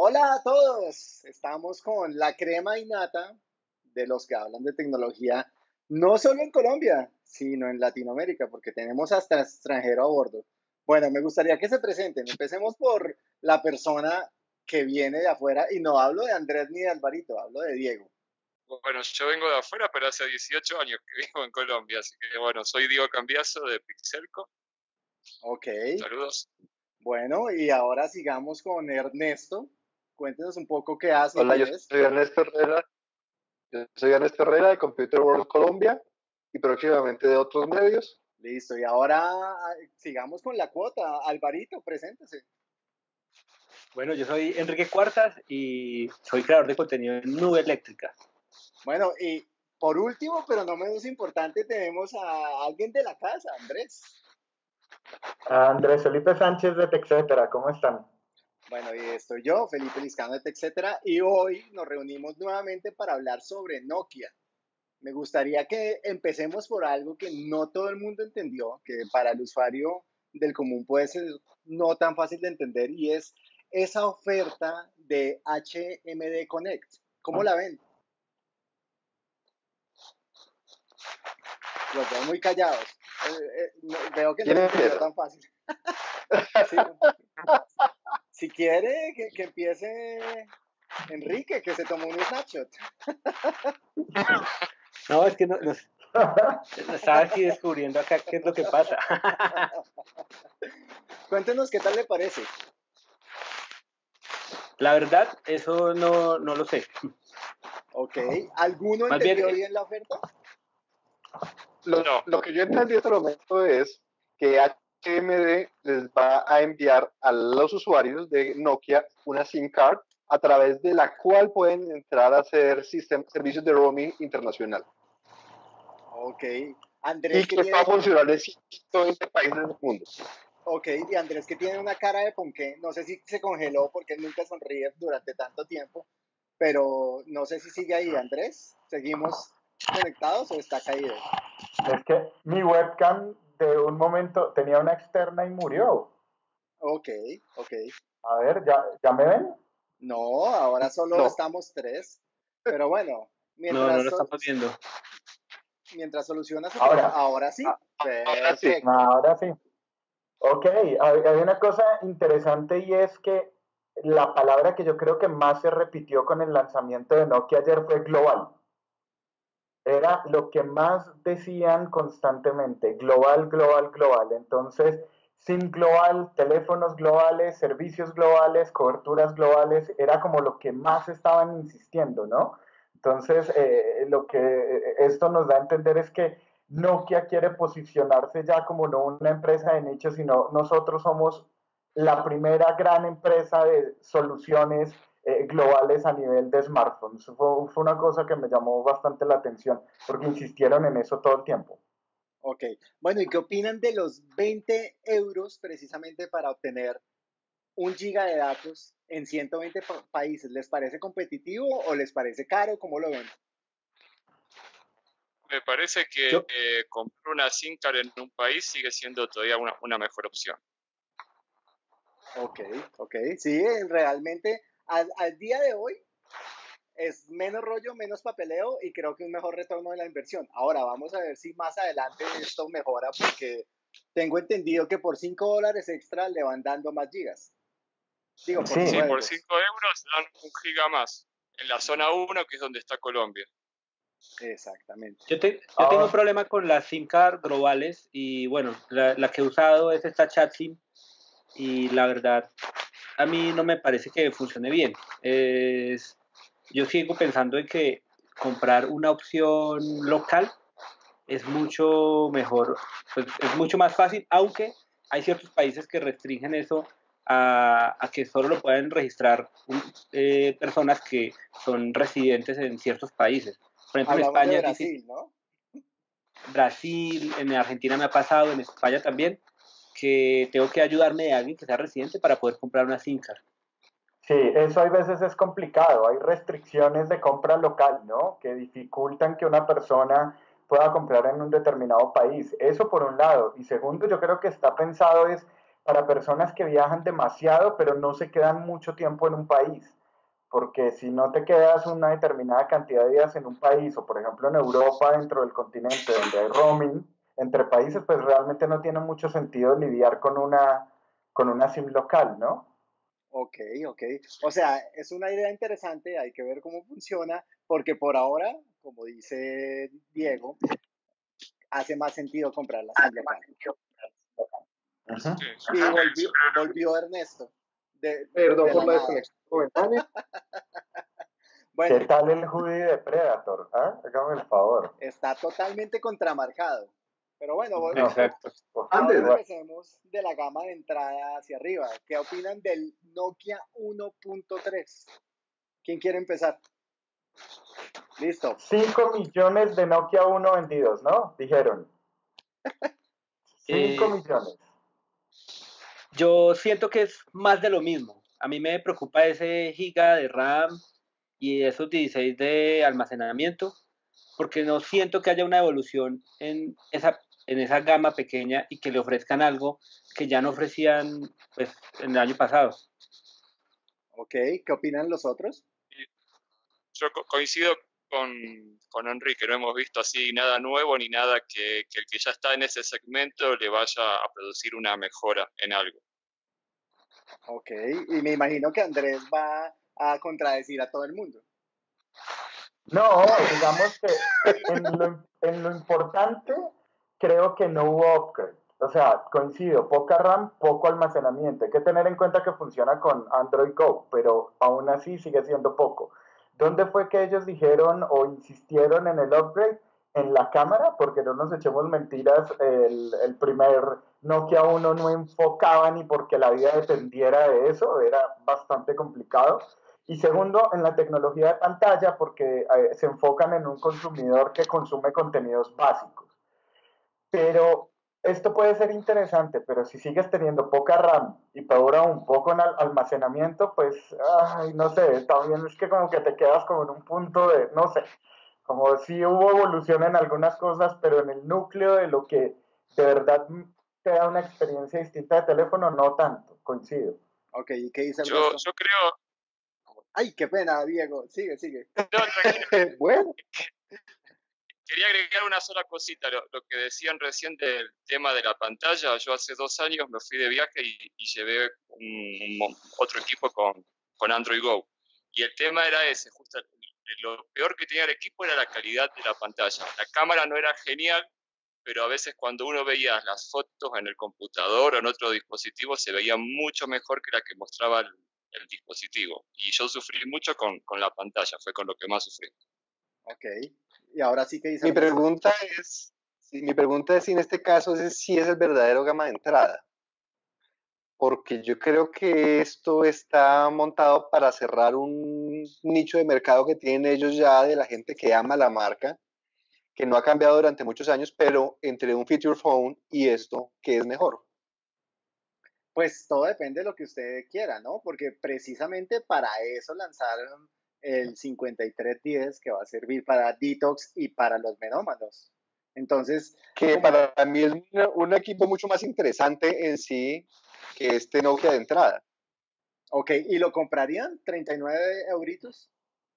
Hola a todos, estamos con la crema innata de los que hablan de tecnología, no solo en Colombia, sino en Latinoamérica, porque tenemos hasta extranjero a bordo. Bueno, me gustaría que se presenten. Empecemos por la persona que viene de afuera, y no hablo de Andrés ni de Alvarito, hablo de Diego. Bueno, yo vengo de afuera, pero hace 18 años que vivo en Colombia, así que bueno, soy Diego Cambiaso de Pixelco. Ok, Saludos. bueno, y ahora sigamos con Ernesto. Cuéntenos un poco qué hace y Hola, quién es. Yo soy Ernesto Herrera de Computer World Colombia y próximamente de otros medios. Listo, y ahora sigamos con la cuota. Alvarito, preséntese. Bueno, yo soy Enrique Cuartas y soy creador de contenido en Nube Eléctrica. Bueno, y por último, pero no menos importante, tenemos a alguien de la casa, Andrés. Andrés Felipe Sánchez de TechCetera, ¿cómo están? Bueno, y estoy yo, Felipe Liscano de TechCetera, y hoy nos reunimos nuevamente para hablar sobre Nokia. Me gustaría que empecemos por algo que no todo el mundo entendió, que para el usuario del común puede ser no tan fácil de entender, y es esa oferta de HMD Connect. ¿Cómo la ven? Los veo muy callados. Veo que no ¿Quién se entendió empieza? tan fácil. Sí. Si quiere, que empiece Enrique, que se tomó un snapshot. No, es que no estaba aquí descubriendo acá qué es lo que pasa. Cuéntenos qué tal le parece. La verdad, eso no lo sé. Ok. ¿Alguno Más bien, entendió bien la oferta? No. Lo que yo entendí hasta el momento es que HMD les va a enviar a los usuarios de Nokia una SIM card a través de la cual pueden entrar a hacer servicios de roaming internacional Ok. y Andrés, que que va a tiene, funcionar en 120 países del mundo. ok, y Andrés, que tiene una cara de ponqué. No sé si se congeló porque él nunca sonríe durante tanto tiempo, pero no sé si sigue ahí, Andrés. ¿Seguimos conectados o está caído? Es que mi webcam de un momento tenía una externa y murió. Ok, ok. A ver, ¿ya me ven? No, ahora solo No, estamos tres. Pero bueno, no lo estamos viendo. mientras soluciona su problema. Ahora, Ahora sí. ahora sí. Perfecto. ahora sí. Ok, hay una cosa interesante y es que la palabra que yo creo que más se repitió con el lanzamiento de Nokia ayer fue global. Era lo que más decían constantemente, global, global, global. Entonces, SIM global, teléfonos globales, servicios globales, coberturas globales, era como lo que más estaban insistiendo, ¿no? Entonces, lo que esto nos da a entender es que Nokia quiere posicionarse ya como no una empresa de nicho, sino nosotros somos la primera gran empresa de soluciones globales a nivel de smartphones. Fue una cosa que me llamó bastante la atención, porque insistieron en eso todo el tiempo. Ok. Bueno, ¿y qué opinan de los 20 euros precisamente para obtener 1 giga de datos en 120 países? ¿Les parece competitivo o les parece caro? ¿Cómo lo ven? Me parece que Yo, comprar una SIM card en un país sigue siendo todavía una mejor opción. Ok, ok. Sí, realmente al día de hoy es menos rollo, menos papeleo y creo que un mejor retorno de la inversión. Ahora vamos a ver si más adelante esto mejora porque tengo entendido que por $5 extra le van dando más gigas. Digo, por Sí, 5 Sí, por euros. 5 euros dan 1 giga más en la zona 1, que es donde está Colombia. Exactamente. yo tengo un problema con las SIM card globales y bueno, la que he usado es esta chat SIM y la verdad a mí no me parece que funcione bien. Yo sigo pensando en que comprar una opción local es mucho mejor, pues es mucho más fácil, aunque hay ciertos países que restringen eso a que solo lo pueden registrar personas que son residentes en ciertos países. Por ejemplo, en Hablamos de España es difícil. Brasil, ¿no? Brasil, en Argentina me ha pasado, en España también, que tengo que ayudarme de alguien que sea residente para poder comprar una SIM card. sí, eso a veces es complicado. Hay restricciones de compra local, ¿no? Que dificultan que una persona pueda comprar en un determinado país. Eso por un lado. Y segundo, yo creo que está pensado es para personas que viajan demasiado, pero no se quedan mucho tiempo en un país. porque si no te quedas una determinada cantidad de días en un país, o por ejemplo en Europa, dentro del continente, donde hay roaming entre países, pues realmente no tiene mucho sentido lidiar con una SIM local, ¿no? Ok, ok. O sea, es una idea interesante, hay que ver cómo funciona, porque por ahora, como dice Diego, hace más sentido comprar la SIM local. Ujú. Sí, Y volvió Ernesto Perdón de por la la nada. desconexión momentánea. Bueno, ¿Qué tal el hoodie de Predator? ¿Ah? Hágame el favor. está totalmente contramarcado. Pero bueno, No, pues, Exacto. ahora Antes, empecemos de la gama de entrada hacia arriba. ¿Qué opinan del Nokia 1.3? ¿Quién quiere empezar? Listo. 5 millones de Nokia 1 vendidos, ¿no? Dijeron. 5 Eh, millones. yo siento que es más de lo mismo. A mí me preocupa ese giga de RAM y esos 16 de almacenamiento, porque no siento que haya una evolución en esa gama pequeña y que le ofrezcan algo que ya no ofrecían pues, en el año pasado. Ok, ¿qué opinan los otros? yo coincido con Enrique, no hemos visto así nada nuevo ni nada que el que ya está en ese segmento le vaya a producir una mejora en algo. Ok, y me imagino que Andrés va a contradecir a todo el mundo. No, digamos que en lo importante creo que no hubo upgrade. O sea, coincido, poca RAM, poco almacenamiento. Hay que tener en cuenta que funciona con Android Go, pero aún así sigue siendo poco. ¿Dónde fue que ellos dijeron o insistieron en el upgrade? En la cámara, porque no nos echemos mentiras, el primer Nokia 1 no enfocaba ni porque la vida dependiera de eso, era bastante complicado. Y segundo, en la tecnología de pantalla, porque se enfocan en un consumidor que consume contenidos básicos. Pero esto puede ser interesante, pero si sigues teniendo poca RAM y peor aún poco en almacenamiento, pues, ay, no sé, también es que como que te quedas como en un punto de, no sé, como si hubo evolución en algunas cosas, pero en el núcleo de lo que de verdad te da una experiencia distinta de teléfono, no tanto, coincido. Ok, ¿y qué dice Yo, Ernesto? yo creo, Ay, qué pena, Diego. Sigue, sigue. no, tranquilo, bueno, quería agregar una sola cosita, lo que decían recién del tema de la pantalla. Yo hace 2 años me fui de viaje y llevé otro equipo con Android Go. Y el tema era ese, justo lo peor que tenía el equipo era la calidad de la pantalla. La cámara no era genial, pero a veces cuando uno veía las fotos en el computador o en otro dispositivo se veía mucho mejor que la que mostraba el dispositivo. Y yo sufrí mucho con la pantalla, fue con lo que más sufrí. Ok, y ahora sí que dice mi Ernesto. pregunta es, mi pregunta es si en este caso si es el verdadero gama de entrada, porque yo creo que esto está montado para cerrar un nicho de mercado que tienen ellos ya de la gente que ama la marca, que no ha cambiado durante muchos años, pero entre un feature phone y esto, ¿qué es mejor? Pues todo depende de lo que usted quiera, ¿no? Porque precisamente para eso lanzaron el 5310 que va a servir para detox y para los menómanos. Entonces, Que como, para mí es un equipo mucho más interesante en sí que este Nokia de entrada. ok, ¿y lo comprarían? ¿39 euritos?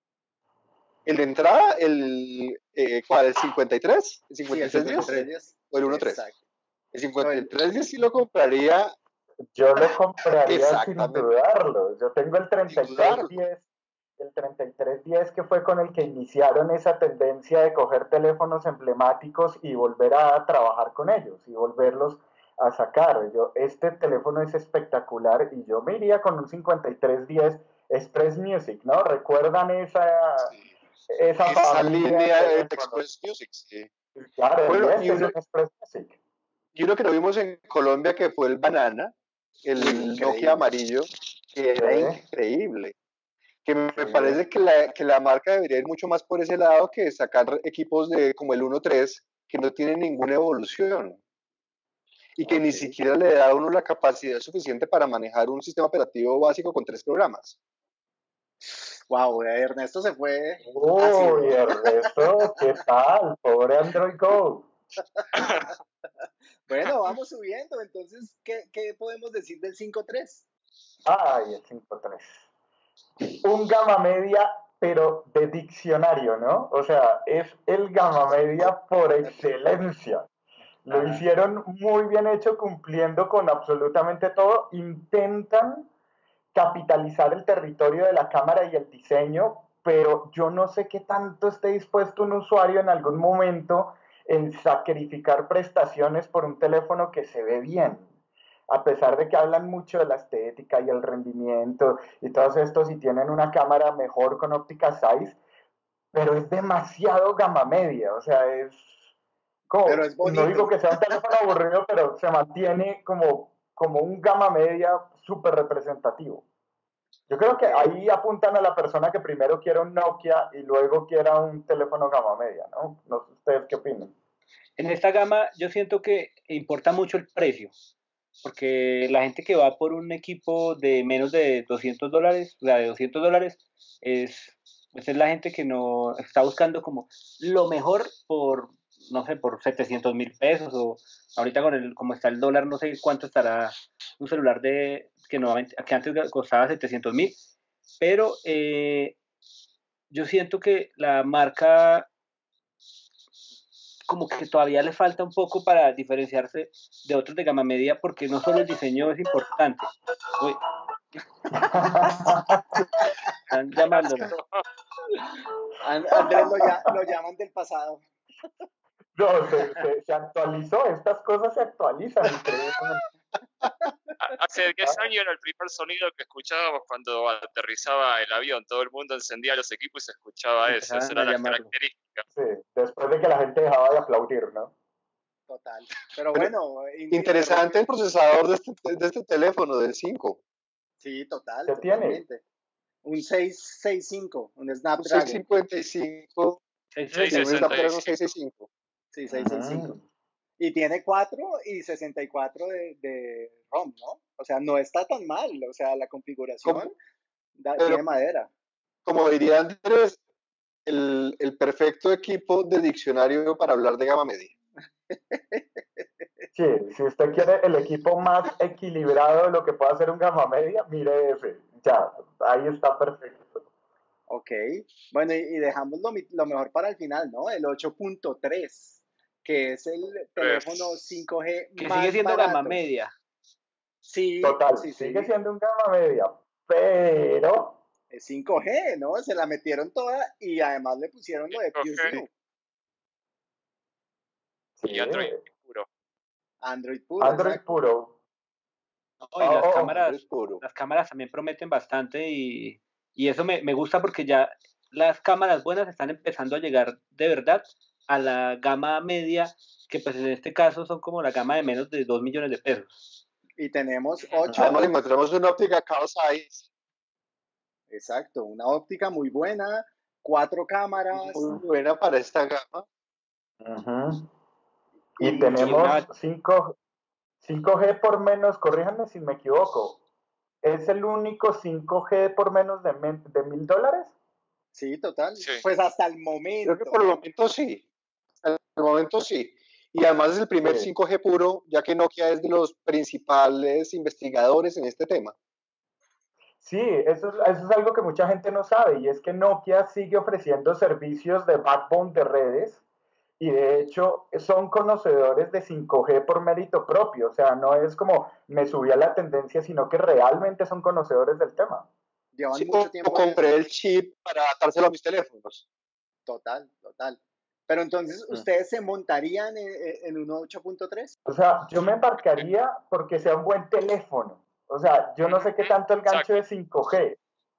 El de entrada, ¿cuál? ¿El 53? ¿El Sí, el 5310? 5310. ¿O el 13? Exacto. El No, 5310 sí lo compraría Yo lo compraría sin exactamente, dudarlo. Yo tengo sin dudarlo. el 3310 que fue con el que iniciaron esa tendencia de coger teléfonos emblemáticos y volver a trabajar con ellos y volverlos a sacar. Este teléfono es espectacular y yo me iría con un 5310 Express Music, ¿no? ¿Recuerdan Sí. esa Esa familia de línea de teléfonos? Express Music, sí. Claro, y Bueno, este es un Express Music. y uno que lo vimos en Colombia que fue el Banana, uy, el Nokia increíble. amarillo, que era Sí, increíble. Que me sí. parece que la marca debería ir mucho más por ese lado que sacar equipos de como el 1.3 que no tienen ninguna evolución y que ni Ok. siquiera le da a uno la capacidad suficiente para manejar un sistema operativo básico con 3 programas. Wow, Ernesto se fue Uy, ácido. Ernesto, ¿qué tal? Pobre Android Go. Bueno, vamos subiendo. Entonces, ¿qué podemos decir del 5.3? Ay, el 5.3. un gama media, pero de diccionario, ¿no? O sea, es el gama media por excelencia. Lo hicieron muy bien hecho, cumpliendo con absolutamente todo. Intentan capitalizar el territorio de la cámara y el diseño, pero yo no sé qué tanto esté dispuesto un usuario en algún momento en sacrificar prestaciones por un teléfono que se ve bien. A pesar de que hablan mucho de la estética y el rendimiento y todos estos, y tienen una cámara mejor con óptica size, pero es demasiado gama media, o sea, es como, Pero es no digo bonito. que sea un teléfono aburrido, pero se mantiene como un gama media súper representativo. Yo creo que ahí apuntan a la persona que primero quiera un Nokia y luego quiera un teléfono gama media, ¿no? No sé ustedes qué opinan. En esta gama yo siento que importa mucho el precio, porque la gente que va por un equipo de menos de $200, o sea, de $200, es la gente que no está buscando como lo mejor por, no sé, por 700.000 pesos, o ahorita como está el dólar, no sé cuánto estará un celular que antes costaba 700.000, pero yo siento que la marca como que todavía le falta un poco para diferenciarse de otros de gama media, porque no solo el diseño es importante. Uy, están llamándolo. Andrés lo llaman del pasado. No, se actualizó, estas cosas se actualizan increíblemente. Hace 10 años era el primer sonido que escuchábamos cuando aterrizaba el avión. Todo el mundo encendía los equipos y se escuchaba eso. Esas eran las características. Sí, después de que la gente dejaba de aplaudir, ¿no? Total. Pero bueno, interesante el procesador de este teléfono, del 5. Sí, total, ¿Qué totalmente. tiene? Un 665, un Un Snapdragon. 655. Un 665. 665. Sí, 665. Y tiene 4 y 64 de ROM, ¿no? O sea, no está tan mal. O sea, la configuración tiene madera. Como diría Andrés, el perfecto equipo de diccionario para hablar de gama media. Sí, si usted quiere el equipo más equilibrado de lo que puede hacer un gama media, mire ese. Ya, ahí está perfecto. Ok. Bueno, y dejamos lo mejor para el final, ¿no? El 8.3, que es el teléfono 5G que más sigue siendo barato. gama media. Sí, Total, sí, sigue sí. siendo un gama media, pero... Es 5G, ¿no? Se la metieron toda y además le pusieron lo de 5G. PureView. Sí, Y Android puro. Android puro, Android exacto. puro. No, y las cámaras también prometen bastante, y eso me gusta, porque ya las cámaras buenas están empezando a llegar de verdad a la gama media, que pues en este caso son como la gama de menos de 2 millones de pesos. Y tenemos 8. Además, encontramos una óptica Carl Zeiss. Exacto, una óptica muy buena, 4 cámaras. Muy buena para esta gama. Y tenemos 5G por menos, corríjanme si me equivoco. ¿Es el único 5G por menos de $1,000? Sí, total. Sí. Pues hasta el momento. Creo que por el momento sí. Hasta el momento sí. Y además es el primer 5G puro, ya que Nokia es de los principales investigadores en este tema. Sí, eso es algo que mucha gente no sabe, y es que Nokia sigue ofreciendo servicios de backbone de redes, y de hecho son conocedores de 5G por mérito propio. O sea, no es como me subí a la tendencia, sino que realmente son conocedores del tema. Llevan mucho tiempo. Compré el chip para adaptárselo a mis teléfonos. Total, total. Pero entonces, ¿ustedes se montarían en un 8.3? O sea, yo me embarcaría porque sea un buen teléfono. O sea, yo no sé qué tanto el gancho de 5G.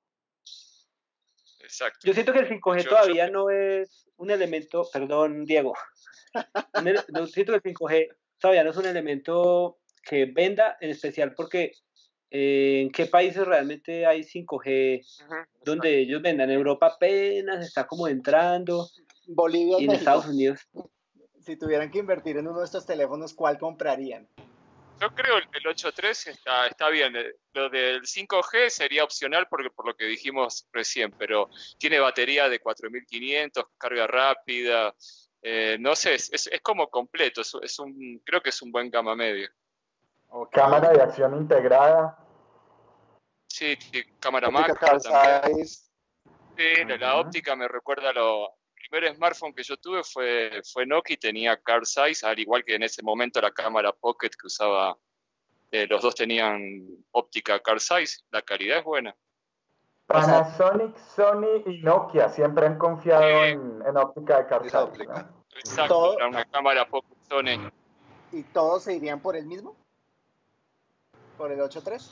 Exacto. Yo siento que el 5G todavía no es un elemento, perdón, Diego. Yo siento que el 5G todavía no es un elemento que venda, en especial porque ¿en qué países realmente hay 5G donde ellos vendan? En Europa apenas está como entrando. Bolivia y en México. Estados Unidos. Si tuvieran que invertir en uno de estos teléfonos, ¿cuál comprarían? Yo creo el 8.3 está bien. Lo del 5G sería opcional por lo que dijimos recién, pero tiene batería de 4500, carga rápida. No sé, es como completo. Creo que es un buen gama media. Okay. Cámara de acción integrada. Sí, cámara Óptica macro también. size. Sí, la óptica me recuerda el primer smartphone que yo tuve fue Nokia y tenía car size, al igual que en ese momento la cámara Pocket que usaba, los dos tenían óptica car size, la calidad es buena. O sea, Panasonic, Sony y Nokia siempre han confiado en óptica de car Esa size, óptica. ¿no? Exacto, todo, era una cámara Pocket Sony. ¿y todos se irían por el mismo? ¿Por el 8.3?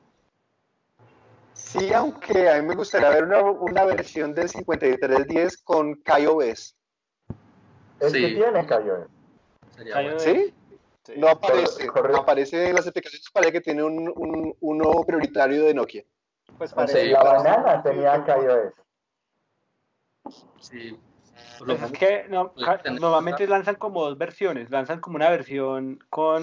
Sí, aunque a mí me gustaría ver una versión del 5310 con KaiOS. Es que Sí, tiene KaiOS. sería bueno. ¿Sí? Sí. No aparece. Correcto. Aparece en las aplicaciones, parece que tiene uno prioritario de Nokia. Pues No parece sé, Sí. la que va a banana ser tenía Future Phone. KaiOS. Sí. Por lo Pues es menos que no, puede tener- normalmente lanzan como dos versiones, lanzan como una versión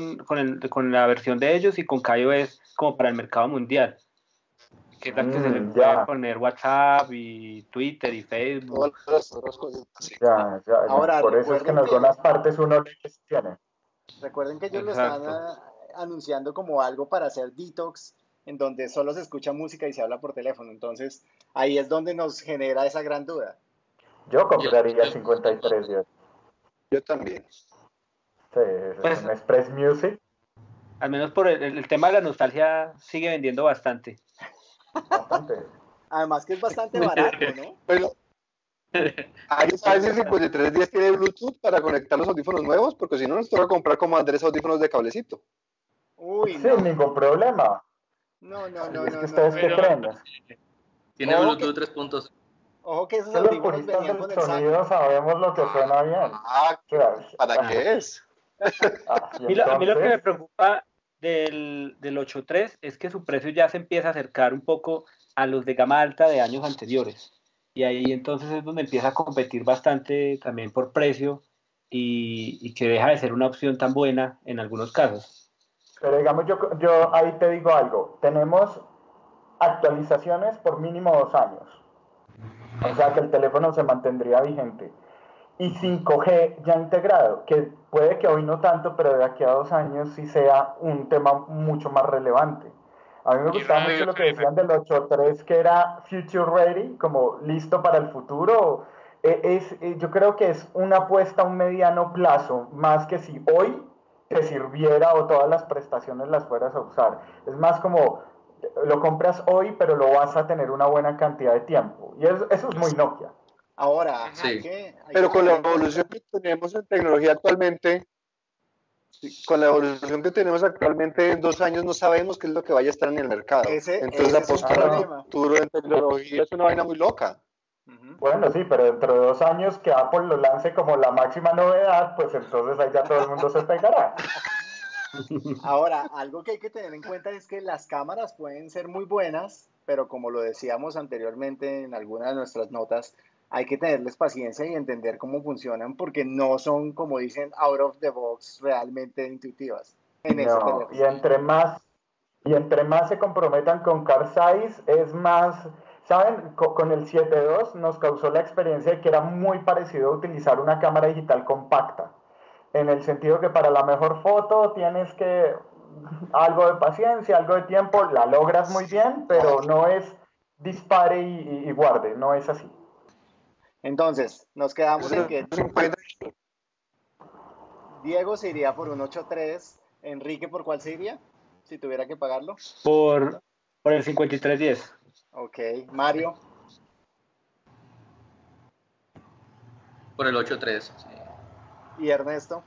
con la versión de ellos y con KaiOS como para el mercado mundial, que es la que se le puede Ya, poner WhatsApp y Twitter y Facebook. Todas las cosas. Sí. ya. Ahora, Por eso es que en algunas partes uno le tiene. recuerden que ellos lo están Exacto. anunciando como algo para hacer detox, en donde solo se escucha música y se habla por teléfono. Entonces, ahí es donde nos genera esa gran duda. Yo y el compraría el precio, 5310. Yo también. Sí, es Pues un Express Music. al menos por el tema de la nostalgia sigue vendiendo bastante. Bastante. Además que es bastante barato, ¿no? Pero, ¿alguien sabe si el 5310 tiene Bluetooth para conectar los audífonos nuevos? Porque si no, nos toca comprar como Andrés audífonos de cablecito. Uy, Sin no. ningún problema. No, no, Y no, es que no, no, ustedes no, qué Pero no. creen. tiene Ojo que, Bluetooth 3.0. ojo que esos Que los audífonos puristas venían del con el sonido saco. sabemos lo que suena bien. Ah, O sea, ¿para Ah. qué es? y A mí lo que me entonces, preocupa del 8.3 es que su precio ya se empieza a acercar un poco a los de gama alta de años anteriores. Y ahí entonces es donde empieza a competir bastante también por precio y que deja de ser una opción tan buena en algunos casos. pero digamos, yo ahí te digo algo. Tenemos actualizaciones por mínimo 2 años. O sea que el teléfono se mantendría vigente. Y 5G ya integrado, que puede que hoy no tanto, pero de aquí a 2 años sí sea un tema mucho más relevante. A mí me Y gustaba radio mucho lo que FM. decían del 8.3, que era future ready, como listo para el futuro. Yo creo que es una apuesta a un mediano plazo, más que si hoy te sirviera o todas las prestaciones las fueras a usar. Es más como lo compras hoy, pero lo vas a tener una buena cantidad de tiempo. Y eso es muy Nokia. Ahora, hay Sí. que Pero con la tener en evolución cuenta. que tenemos en tecnología actualmente, con la evolución que tenemos actualmente, en 2 años no sabemos qué es lo que vaya a estar en el mercado. Entonces, Ese es un apostar al problema. futuro en tecnología es una vaina muy loca. Ujú. Bueno, sí, pero dentro de 2 años que Apple lo lance como la máxima novedad, pues entonces ahí ya todo el mundo se pegará. Ahora, algo que hay que tener en cuenta es que las cámaras pueden ser muy buenas, pero como lo decíamos anteriormente en alguna de nuestras notas, hay que tenerles paciencia y entender cómo funcionan porque no son, como dicen, out of the box realmente intuitivas en ese No, teléfono. y entre más se comprometan con car size, es más, ¿saben? Con el 7.2 nos causó la experiencia de que era muy parecido a utilizar una cámara digital compacta, en el sentido que para la mejor foto tienes que algo de paciencia, algo de tiempo, la logras muy bien, No, pero no es dispare y guarde, no es así. Entonces, nos quedamos en eso que 50. Diego se iría por un 8.3, Enrique, ¿por cuál se iría? Si tuviera que pagarlo. Por el 5310. Ok, Mario Por el 8.3. Sí. y Ernesto.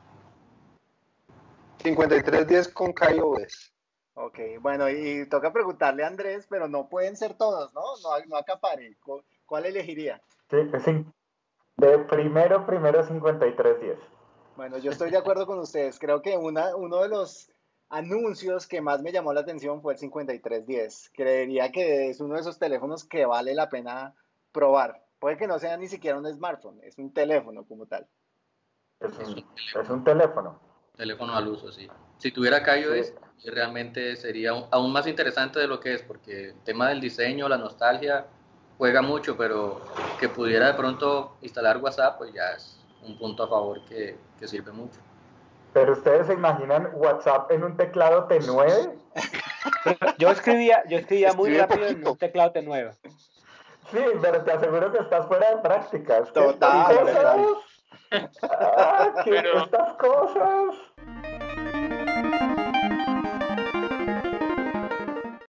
5310 con KaiOS. Ok, bueno, y toca preguntarle a Andrés, pero no pueden ser todos, ¿no? No acapare. ¿Cuál elegiría? Sí, sí. De primero 5310. Bueno, yo estoy de acuerdo con ustedes. Creo que uno de los anuncios que más me llamó la atención fue el 5310. Creería que es uno de esos teléfonos que vale la pena probar. Puede que no sea ni siquiera un smartphone, es un teléfono como tal. Es Es un, un es un teléfono. teléfono al uso, sí. Si tuviera Sí. KaiOS, realmente sería aún más interesante de lo que es, porque el tema del diseño, la nostalgia, juega mucho, pero que pudiera de pronto instalar WhatsApp, pues ya es un punto a favor que sirve mucho. Pero ustedes se imaginan WhatsApp en un teclado T9. Yo escribía muy Escribe rápido en poquito. un teclado T9. Sí, pero te aseguro que estás fuera de prácticas. Total, ¿Qué total. cosas? Ah, Pero- estas cosas.